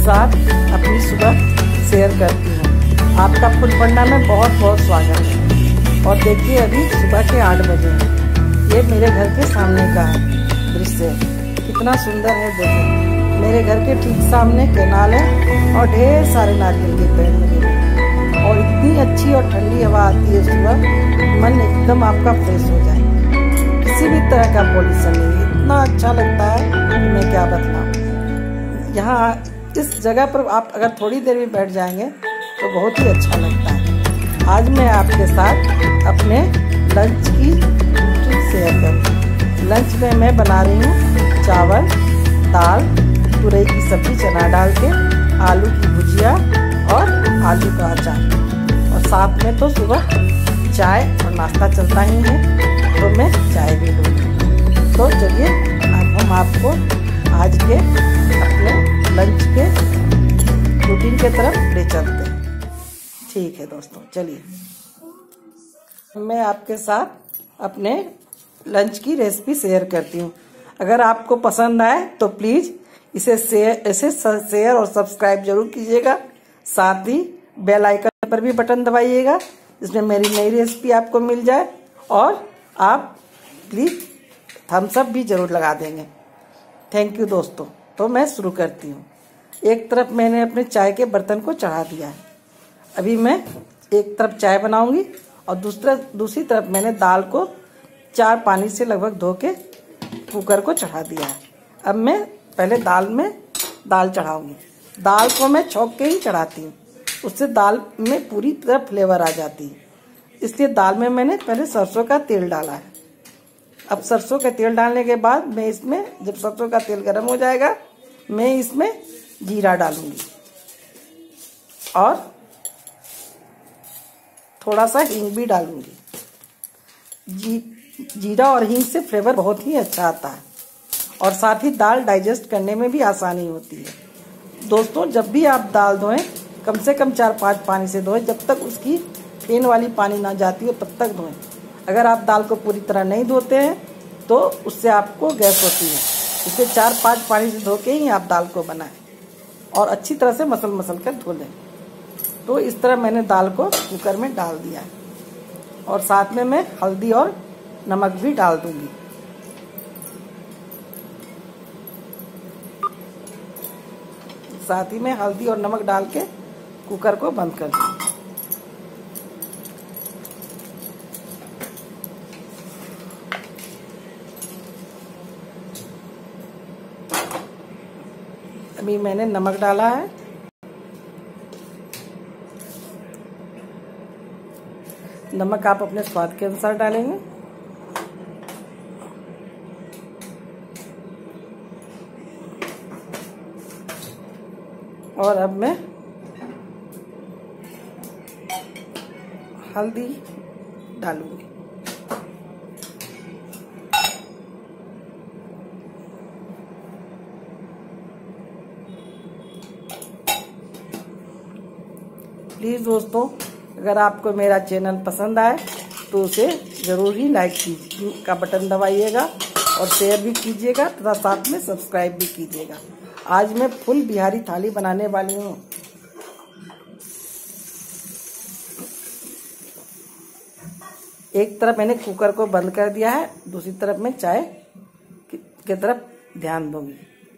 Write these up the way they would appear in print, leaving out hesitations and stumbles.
साथ अपनी सुबह शेयर करती हूँ। आपका फुलपंडा में बहुत बहुत स्वागत है। और देखिए अभी सुबह के 8 बजे हैं। ये मेरे घर के सामने का दृश्य कितना सुंदर है। देखो मेरे घर के ठीक सामने कैनाल है और ढेर सारे नारियल के पेड़ लगे हैं और इतनी अच्छी और ठंडी हवा आती है सुबह, मन एकदम आपका फ्रेश हो जाए। किसी भी तरह का पॉल्यूशन नहीं, इतना अच्छा लगता है कि मैं क्या बताऊं। यहाँ इस जगह पर आप अगर थोड़ी देर भी बैठ जाएंगे तो बहुत ही अच्छा लगता है। आज मैं आपके साथ अपने लंच की ट्रिक शेयर करूँ। लंच में मैं बना रही हूँ चावल, दाल, तुरई की सब्जी चना डाल के, आलू की भुजिया और आलू का अचार। और साथ में तो सुबह चाय और नाश्ता चलता ही है, तो मैं चाय भी लूँगी। तो चलिए अब हम आपको आज के अपने लंच के रूटीन के तरफ ले चलते हैं। ठीक है दोस्तों, चलिए मैं आपके साथ अपने लंच की रेसिपी शेयर करती हूँ। अगर आपको पसंद आए तो प्लीज़ इसे शेयर और सब्सक्राइब जरूर कीजिएगा। साथ ही बेल आइकन पर भी बटन दबाइएगा जिसमें मेरी नई रेसिपी आपको मिल जाए। और आप प्लीज़ थम्स अप भी जरूर लगा देंगे। थैंक यू दोस्तों। तो मैं शुरू करती हूँ। एक तरफ मैंने अपने चाय के बर्तन को चढ़ा दिया है। अभी मैं एक तरफ चाय बनाऊंगी और दूसरी तरफ मैंने दाल को 4 पानी से लगभग धो के कुकर को चढ़ा दिया है। अब मैं पहले दाल चढ़ाऊंगी। दाल को मैं छौंक के ही चढ़ाती हूँ, उससे दाल में पूरी तरह फ्लेवर आ जाती है। इसलिए दाल में मैंने पहले सरसों का तेल डाला है। अब सरसों का तेल डालने के बाद मैं इसमें, जब सरसों का तेल गर्म हो जाएगा, मैं इसमें जीरा डालूंगी और थोड़ा सा हींग भी डालूंगी। जीरा और हींग से फ्लेवर बहुत ही अच्छा आता है और साथ ही दाल डाइजेस्ट करने में भी आसानी होती है। दोस्तों जब भी आप दाल धोएं कम से कम 4-5 पानी से धोएं, जब तक उसकी फेन वाली पानी ना जाती हो तब तक धोएं। अगर आप दाल को पूरी तरह नहीं धोते हैं तो उससे आपको गैस होती है। इसलिए 4-5 पानी से धो के ही आप दाल को बनाएं और अच्छी तरह से मसल कर धो लें। तो इस तरह मैंने दाल को कुकर में डाल दिया है और साथ में मैं हल्दी और नमक भी डाल दूंगी। साथ ही में हल्दी और नमक डाल के कुकर को बंद कर दूंगी। अभी मैंने नमक डाला है। नमक आप अपने स्वाद के अनुसार डालेंगे। और अब मैं हल्दी डालूंगी। प्लीज़ दोस्तों अगर आपको मेरा चैनल पसंद आए तो उसे ज़रूर ही लाइक का बटन दबाइएगा और शेयर भी कीजिएगा तथा साथ में सब्सक्राइब भी कीजिएगा। आज मैं फुल बिहारी थाली बनाने वाली हूँ। एक तरफ मैंने कुकर को बंद कर दिया है, दूसरी तरफ मैं चाय की तरफ ध्यान दूंगी।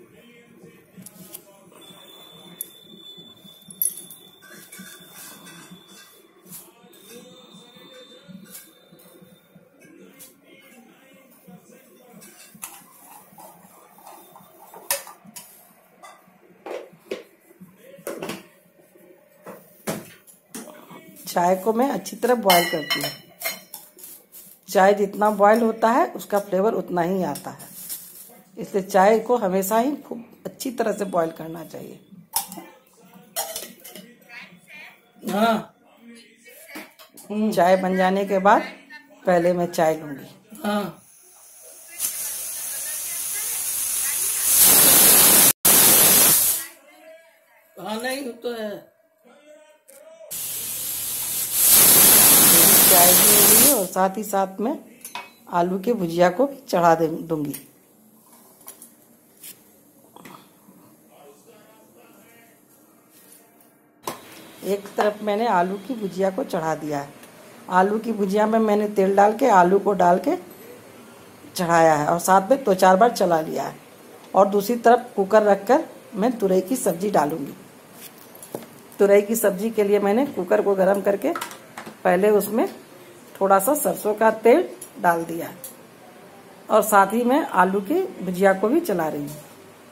चाय को मैं अच्छी तरह बॉईल करती हूँ। चाय जितना बॉईल होता है उसका फ्लेवर उतना ही आता है, इसलिए चाय को हमेशा ही खूब अच्छी तरह से बॉईल करना चाहिए। हाँ। चाय बन जाने के बाद पहले मैं चाय लूंगी। हाँ। नहीं तो है। चाय भी हो गई है और साथ ही साथ में आलू के भुजिया को भी चढ़ा दूंगी। एक तरफ मैंने आलू की भुजिया को चढ़ा दिया है। आलू की भुजिया में मैंने तेल डाल के आलू को डाल के चढ़ाया है और साथ में 2-4 बार चला लिया है। और दूसरी तरफ कुकर रखकर मैं तुरई की सब्जी डालूंगी। तुरई की सब्जी के लिए मैंने कुकर को गर्म करके पहले उसमें थोड़ा सा सरसों का तेल डाल दिया है और साथ ही मैं आलू की भुजिया को भी चला रही हूँ।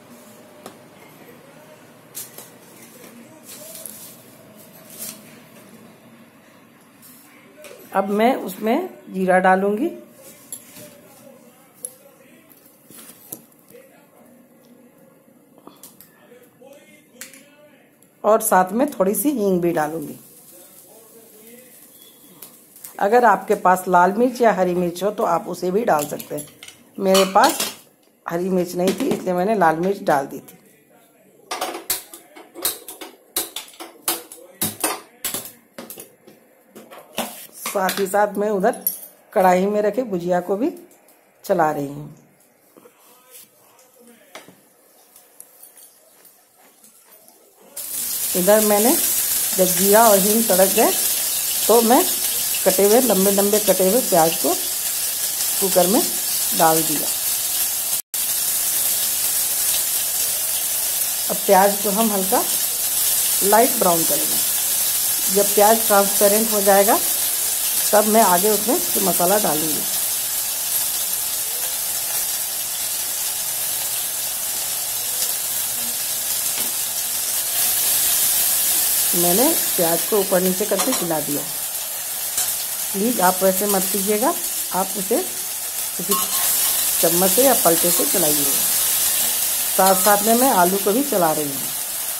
अब मैं उसमें जीरा डालूंगी और साथ में थोड़ी सी हींग भी डालूंगी। अगर आपके पास लाल मिर्च या हरी मिर्च हो तो आप उसे भी डाल सकते हैं। मेरे पास हरी मिर्च नहीं थी इसलिए मैंने लाल मिर्च डाल दी थी। साथ ही साथ मैं उधर कढ़ाई में रखे भुजिया को भी चला रही हूँ। इधर मैंने जब जीरा और हींग तड़क गए तो मैं कटे हुए लंबे लंबे कटे हुए प्याज को कुकर में डाल दिया। अब प्याज को हम हल्का लाइट ब्राउन करेंगे। जब प्याज ट्रांसपेरेंट हो जाएगा तब मैं आगे उसमें मसाला डालूंगी। मैंने प्याज को ऊपर नीचे करके हिला दिया। प्लीज़ आप वैसे मत कीजिएगा, आप उसे किसी चम्मच से या पलटे से चलाइएगा। साथ साथ में मैं आलू को भी चला रही हूँ।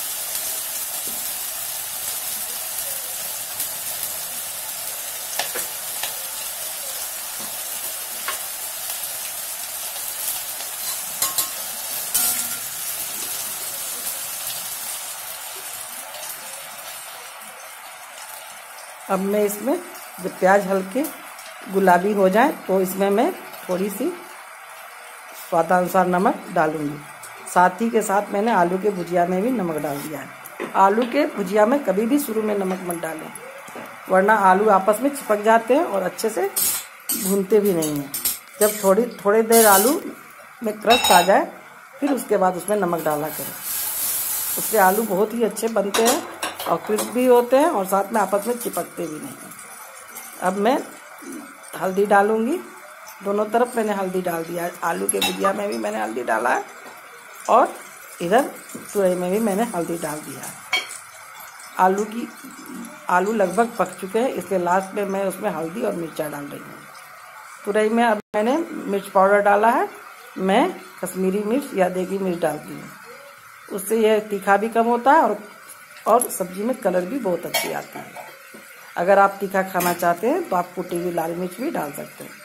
अब मैं इसमें जब प्याज हल्के गुलाबी हो जाए तो इसमें मैं थोड़ी सी स्वादानुसार नमक डालूंगी। साथ ही के साथ मैंने आलू के भुजिया में भी नमक डाल दिया है। आलू के भुजिया में कभी भी शुरू में नमक मत डालें, वरना आलू आपस में चिपक जाते हैं और अच्छे से भूनते भी नहीं हैं। जब थोड़ी देर आलू में क्रस्ट आ जाए फिर उसके बाद उसमें नमक डाला करें। उससे आलू बहुत ही अच्छे बनते हैं और क्रिस्प भी होते हैं और साथ में आपस में चिपकते भी नहीं। अब मैं हल्दी डालूंगी। दोनों तरफ मैंने हल्दी डाल दिया है। आलू के भुजिया में भी मैंने हल्दी डाला है और इधर तुरई में भी मैंने हल्दी डाल दिया है। आलू लगभग पक चुके हैं इसलिए लास्ट में मैं उसमें हल्दी और मिर्चा डाल रही हूँ। तुरई में अब मैंने मिर्च पाउडर डाला है। मैं कश्मीरी मिर्च या देगी मिर्च डालती हूँ, उससे यह तीखा भी कम होता है और सब्जी में कलर भी बहुत अच्छी आती है। अगर आप तीखा खाना चाहते हैं तो आप कुटी हुई लाल मिर्च भी डाल सकते हैं।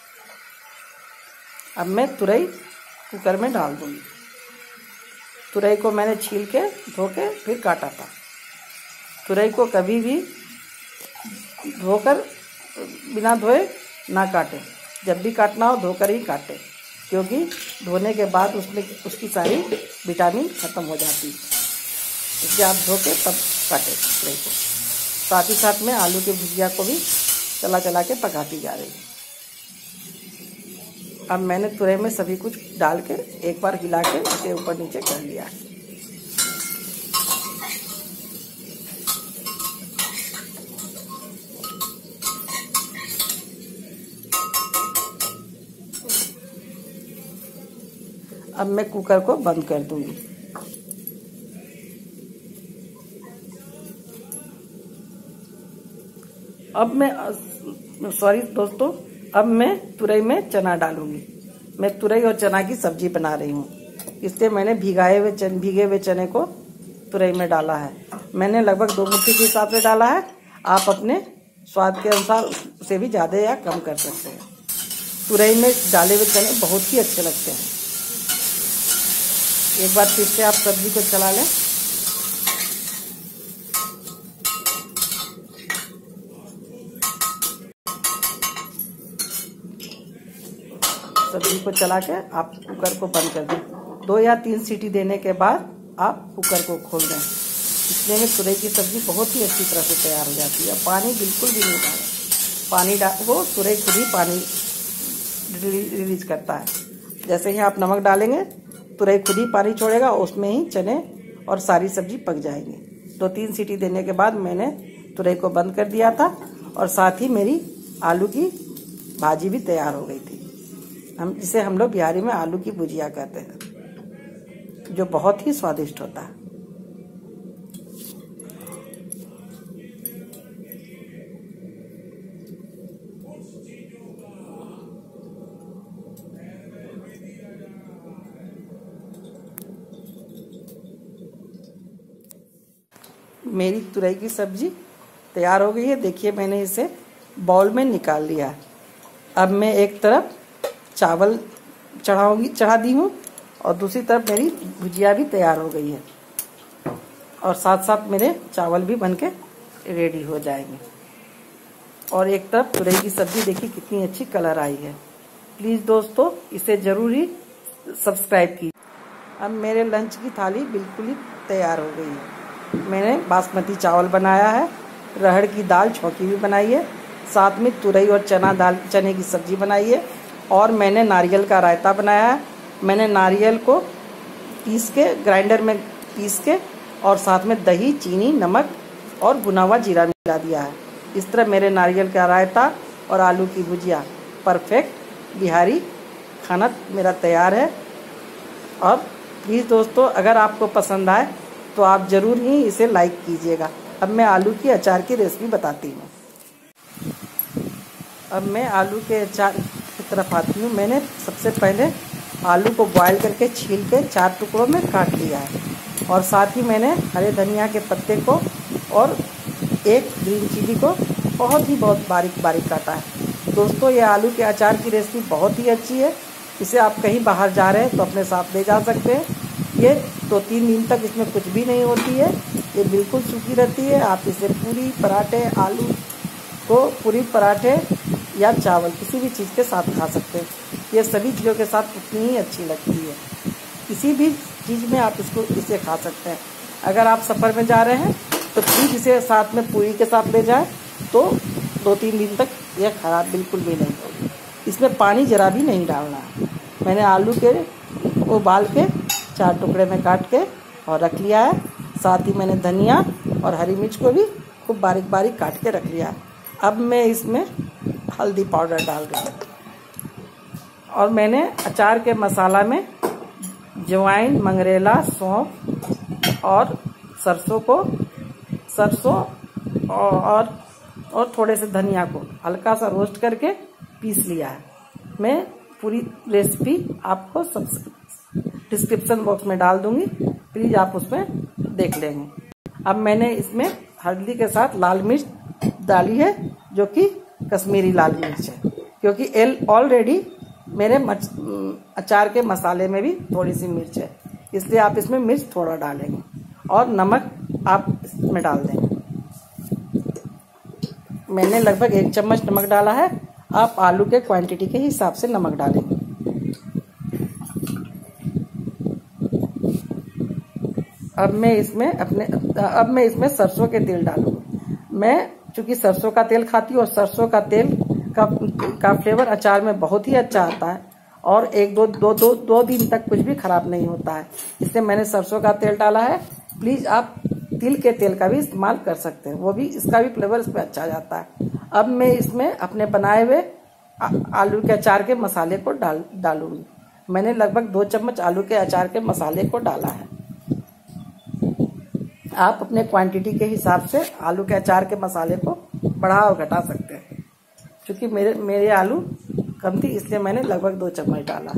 अब मैं तुरई कुकर में डाल दूंगी। तुरई को मैंने छील के धो के फिर काटा था। तुरई को कभी भी धोकर बिना धोए ना काटें। जब भी काटना हो धोकर ही काटें, क्योंकि धोने के बाद उसमें उसकी सारी विटामिन खत्म हो जाती है। इसलिए आप धो के तब काटें तुरई को। साथ ही साथ में आलू की भुजिया को भी चला चला के पकाती जा रही है। अब मैंने तुरई में सभी कुछ डाल के एक बार हिला के इसे ऊपर नीचे कर लिया है। अब मैं कुकर को बंद कर दूंगी। अब मैं अब मैं तुरई में चना डालूंगी। मैं तुरई और चना की सब्जी बना रही हूँ। इसलिए मैंने भीगे हुए चने को तुरई में डाला है। मैंने लगभग 2 मुट्ठी के हिसाब से डाला है। आप अपने स्वाद के अनुसार उसे भी ज़्यादा या कम कर सकते हैं। तुरई में डाले हुए चने बहुत ही अच्छे लगते हैं। एक बार फिर से आप सब्जी को चला लें। सब्जी को चला के आप कुकर को बंद कर दें। 2 या 3 सीटी देने के बाद आप कुकर को खोल दें। इतने में तुरई की सब्जी बहुत ही अच्छी तरह से तैयार हो जाती है। पानी बिल्कुल भी नहीं डालें, पानी डाल वो तुरई खुद ही पानी रिलीज करता है। जैसे ही आप नमक डालेंगे तुरई खुद ही पानी छोड़ेगा, उसमें ही चने और सारी सब्जी पक जाएंगी। 2-3 सीटी देने के बाद मैंने तुरई को बंद कर दिया था और साथ ही मेरी आलू की भाजी भी तैयार हो गई थी। जिसे हम लोग बिहारी में आलू की भुजिया कहते हैं, जो बहुत ही स्वादिष्ट होता है। मेरी तुरई की सब्जी तैयार हो गई है। देखिए मैंने इसे बाउल में निकाल लिया है। अब मैं एक तरफ चावल चढ़ा दी हूँ और दूसरी तरफ मेरी भुजिया भी तैयार हो गई है और साथ साथ मेरे चावल भी बनके रेडी हो जाएंगे। और एक तरफ तुरई की सब्जी देखिए कितनी अच्छी कलर आई है। प्लीज़ दोस्तों इसे जरूर ही सब्सक्राइब कीजिए। अब मेरे लंच की थाली बिल्कुल ही तैयार हो गई है। मैंने बासमती चावल बनाया है, रहड़ की दाल छौंकी भी बनाई है, साथ में तुरई और चने की सब्जी बनाई है और मैंने नारियल का रायता बनाया है। मैंने नारियल को पीस के ग्राइंडर में पीस के और साथ में दही, चीनी, नमक और भुना हुआ जीरा मिला दिया है। इस तरह मेरे नारियल का रायता और आलू की भुजिया परफेक्ट बिहारी खाना मेरा तैयार है। और प्लीज़ दोस्तों अगर आपको पसंद आए तो आप ज़रूर ही इसे लाइक कीजिएगा। अब मैं आलू की अचार की रेसिपी बताती हूँ। अब मैं आलू के अचार की तरफ आती हूँ। मैंने सबसे पहले आलू को बॉयल करके छील के 4 टुकड़ों में काट लिया है और साथ ही मैंने हरे धनिया के पत्ते को और एक ग्रीन चिली को बहुत बारीक काटा है। दोस्तों ये आलू के अचार की रेसिपी बहुत ही अच्छी है। इसे आप कहीं बाहर जा रहे हैं तो अपने साथ ले जा सकते हैं। ये 2-3 दिन तक इसमें कुछ भी नहीं होती है, ये बिल्कुल सूखी रहती है। आप इसे पूरी, पराठे, आलू को पूरी, पराठे या चावल किसी भी चीज़ के साथ खा सकते हैं। ये सभी चीज़ों के साथ उतनी ही अच्छी लगती है। किसी भी चीज़ में आप इसे खा सकते हैं। अगर आप सफ़र में जा रहे हैं तो प्लीज़ इसे साथ में पूरी के साथ ले जाएं, तो 2-3 दिन तक यह खराब बिल्कुल भी नहीं होगी। इसमें पानी ज़रा भी नहीं डालना है। मैंने आलू के उबाल के 4 टुकड़े में काट के और रख लिया है। साथ ही मैंने धनिया और हरी मिर्च को भी खूब बारीक काट के रख लिया है। अब मैं इसमें हल्दी पाउडर डाल रही हूँ और मैंने अचार के मसाला में जवाइन, मंगरेला, सौंफ और सरसों और थोड़े से धनिया को हल्का सा रोस्ट करके पीस लिया है। मैं पूरी रेसिपी आपको डिस्क्रिप्शन बॉक्स में डाल दूंगी, प्लीज़ आप उसमें देख लेंगे। अब मैंने इसमें हल्दी के साथ लाल मिर्च डाली है, जो कि कश्मीरी लाल मिर्च है, क्योंकि ऑलरेडी मेरे अचार के मसाले में भी थोड़ी सी मिर्च है, इसलिए आप इसमें मिर्च थोड़ा डालेंगे और नमक आप इसमें डाल देंगे। मैंने लगभग 1 चम्मच नमक डाला है। आप आलू के क्वांटिटी के हिसाब से नमक डालेंगे। अब मैं इसमें सरसों के तेल डालूंगी। मैं चूंकि सरसों का तेल खाती हूँ और सरसों का तेल का फ्लेवर अचार में बहुत ही अच्छा आता है और 1-2 दिन तक कुछ भी खराब नहीं होता है। इसलिए मैंने सरसों का तेल डाला है। प्लीज आप तिल के तेल का भी इस्तेमाल कर सकते हैं, वो भी इसका भी फ्लेवर इसमें अच्छा जाता है। अब मैं इसमें अपने बनाए हुए आलू के अचार के मसाले को डालूंगी। मैंने लगभग 2 चम्मच आलू के अचार के मसाले को डाला है। आप अपने क्वांटिटी के हिसाब से आलू के अचार के मसाले को बढ़ा और घटा सकते हैं। क्योंकि मेरे आलू कम थी, इसलिए मैंने लगभग 2 चम्मच डाला।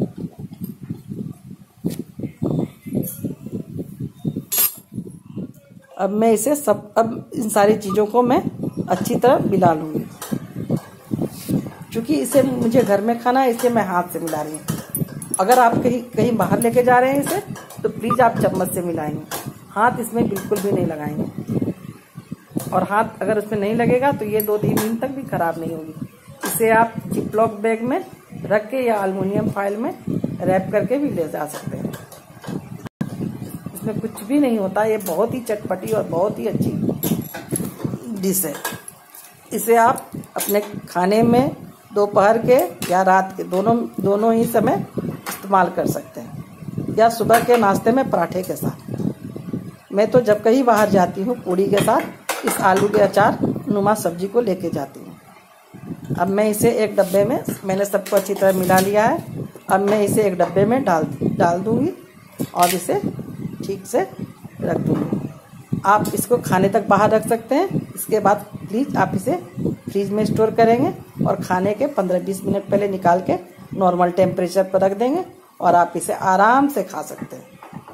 अब मैं अब इन सारी चीज़ों को मैं अच्छी तरह मिला लूँगी। क्योंकि इसे मुझे घर में खाना है, इसलिए मैं हाथ से मिला रही हूँ। अगर आप कहीं बाहर लेके जा रहे हैं इसे, तो प्लीज़ आप चम्मच से मिलाएंगे, हाथ इसमें बिल्कुल भी नहीं लगाएंगे। और हाथ अगर उसमें नहीं लगेगा तो ये 2-3 दिन तक भी खराब नहीं होगी। इसे आप जिपलॉक बैग में रख के या एल्युमिनियम फॉइल में रैप करके भी ले जा सकते हैं। इसमें कुछ भी नहीं होता। ये बहुत ही चटपटी और बहुत ही अच्छी डिश है। इसे आप अपने खाने में दोपहर के या रात के दोनों ही समय इस्तेमाल कर सकते हैं, या सुबह के नाश्ते में पराठे के साथ। मैं तो जब कहीं बाहर जाती हूँ पूड़ी के साथ इस आलू के अचार नुमा सब्जी को लेके जाती हूँ। अब मैं इसे एक डब्बे में, मैंने सबको अच्छी तरह मिला लिया है। अब मैं इसे एक डब्बे में डाल दूँगी और इसे ठीक से रख दूँगी। आप इसको खाने तक बाहर रख सकते हैं। इसके बाद प्लीज़ आप इसे फ्रीज में स्टोर करेंगे और खाने के 15-20 मिनट पहले निकाल के नॉर्मल टेम्परेचर पर रख देंगे और आप इसे आराम से खा सकते हैं।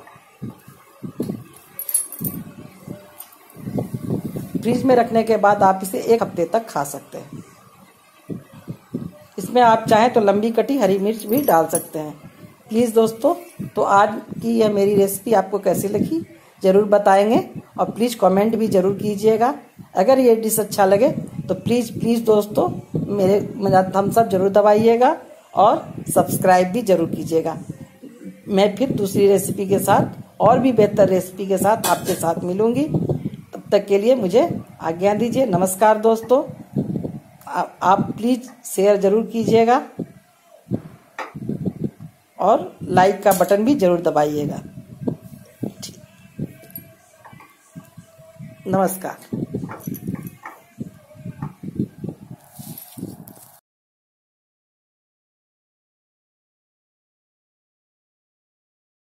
फ्रीज में रखने के बाद आप इसे 1 हफ्ते तक खा सकते हैं। इसमें आप चाहें तो लंबी कटी हरी मिर्च भी डाल सकते हैं। प्लीज़ दोस्तों, तो आज की यह मेरी रेसिपी आपको कैसी लगी ज़रूर बताएंगे और प्लीज़ कमेंट भी ज़रूर कीजिएगा। अगर ये डिश अच्छा लगे तो प्लीज़ दोस्तों मेरा थम्स अप ज़रूर दबाइएगा और सब्सक्राइब भी ज़रूर कीजिएगा। मैं फिर दूसरी रेसिपी के साथ और भी बेहतर रेसिपी के साथ आपके साथ मिलूँगी। तब तक के लिए मुझे आज्ञा दीजिए। नमस्कार दोस्तों। आप प्लीज़ शेयर ज़रूर कीजिएगा और लाइक का बटन भी ज़रूर दबाइएगा। नमस्कार।